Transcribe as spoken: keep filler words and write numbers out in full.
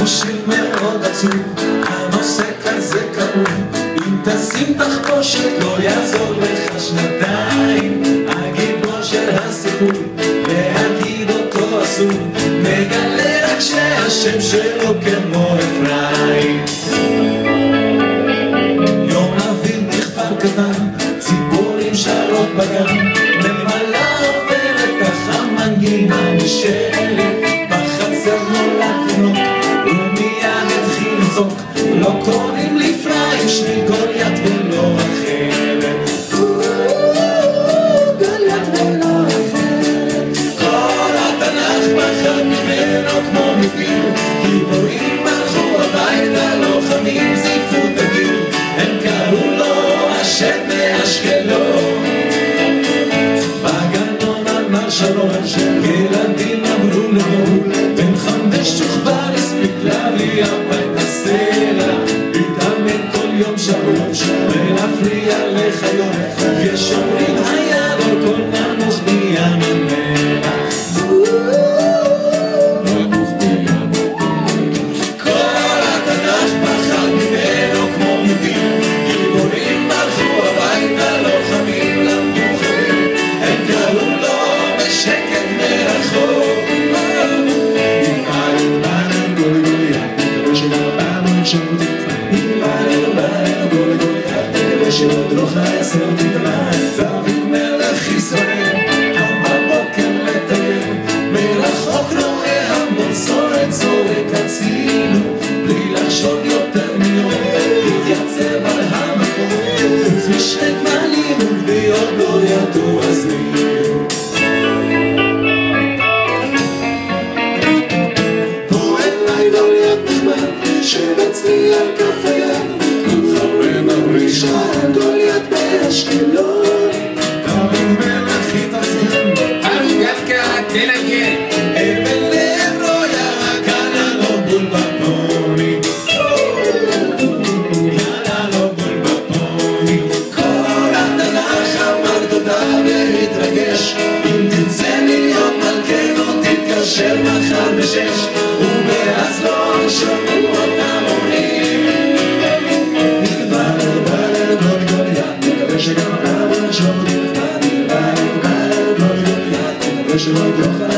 שיר מאוד עצוב, הנושא כזה כאוב. אם תשים תחבושת לא יעזור לך שנתיים. הגיבור של הסיפור, להגיד אותו אסור, מגלה רק שהשם שלו כמו אפרים. יום אביב בכפר קטן, ציפורים שרות בגן, ממלא עוברת ככה מנגינה נשארת. בחצר נולד תינוק ומיד התחיל לצעוק, לא קוראים לי אפרים, שמי גוליית ולא אחרת. גוליית ולא אחרת. כל התנ"ך פחד ממנו כמו מפיל, גיבורים הלכו הביתה, לוחמים זיפו את הגיל. הם קראו לו השד מאשקלון. בגנון אמר שלום, ילדים עברו למהול, בן חמש וכבר הספיק להביא הביתה סלע. להתאמן כל יום שלום ולהפריע לחיות, יש אומרים היה לו כל נמוך נהיה ממנה. כל התנ"ך פחד ממנו כמו מפיל, גיבורים הלכו הביתה, לוחמים למדו חיים. הם קראו לו בשקט מרחוק. נלמד בנו גולי גוליית, נקווה שגם הבנו אפשרות להתפעל. נלמד בנו גולי גוליית, נקווה שעוד לא חסר אותי דמיים. דוד מלך ישראל, קם בבוקר לטייל, מרחוק רואה המון סורת זורק הצילו, בלי לחשוב יותר מיום, להתייצב על המקום, חוץ משני גמלים ועוד לא ידעו אז מי. שבצלי על כף היד, מתחרן הרישה, גוליית באשקלון. דוד מלך התעצבן, אביגד קרא תנגן, אבן לעברו ירה, קנה לו בול בפוני. קנה לו בול בפוני. כל התנ"ך אמר תודה והתרגש, אם תרצה להיות מלכנו תתקשר מחר בשש, ומאז לא שמעו אותם אומרים. נלבד בלד גולי גוליית, נקווה שגם אבא שעות נפתח. נלבד בלד גולי גוליית, נקווה שלא תוכל